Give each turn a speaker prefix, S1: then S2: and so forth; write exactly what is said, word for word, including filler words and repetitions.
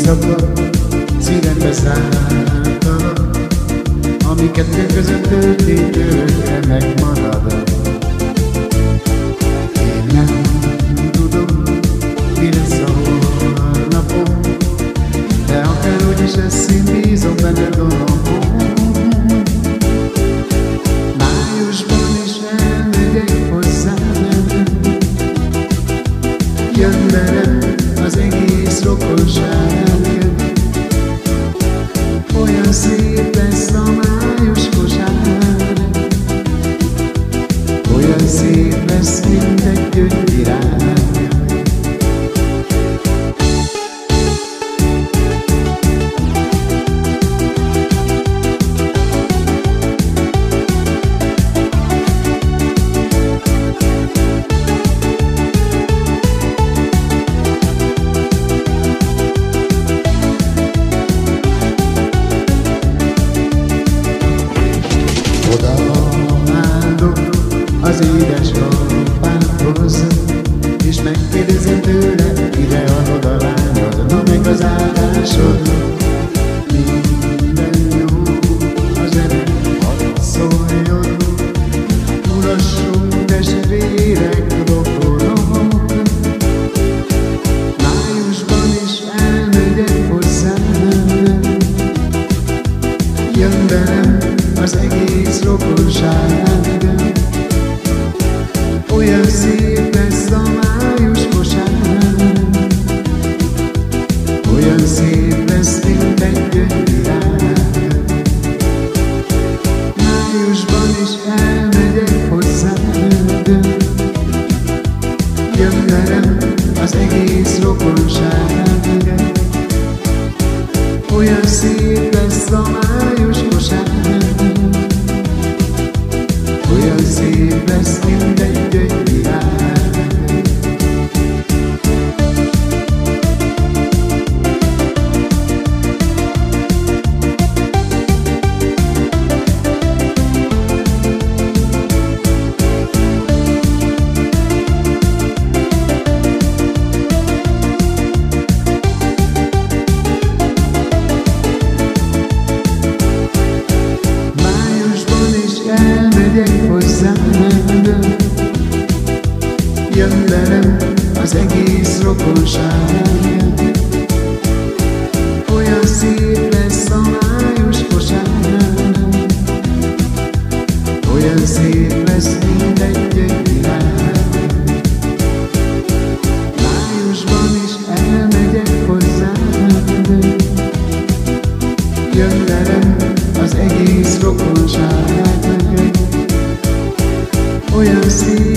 S1: szakadt, szívembe szálltalak, ami kettőnk között történt, örökre megmarad. Én nem tudom, mi lesz a holnapom, de akárhogy is lesz, én bízom benned a napom. Májusban is elmegyek hozzád, jön velem az egész rokonság. Olyan szép lesz a május kosár, olyan szép lesz, mint egy gyöngyvirág. Az édes apádhoz, és megkérdezem tőle, ide adod a lányod, na meg az áldásod. Minden jó, a zene hadd szóljon, mulassunk testvérek, rokonok. Májusban is elmegyek hozzád, jön velem az egész rokonság. Olyan szép lesz a május kosár, olyan szép lesz, mint egy gyöngyvirág. Májusban is elmegyek hozzád, jön velem az egész rokonság. Olyan szép lesz a május kosár, olyan szép lesz, mint egy gyöngyvirág. Májusban is elmegyek hozzád, jön velem az egész rokonság. Olyan szép lesz a május kosár, olyan szép lesz, mint egy gyöngyvirág. Májusban is elmegyek hozzád, jön velem az egész rokonság. Olyan szép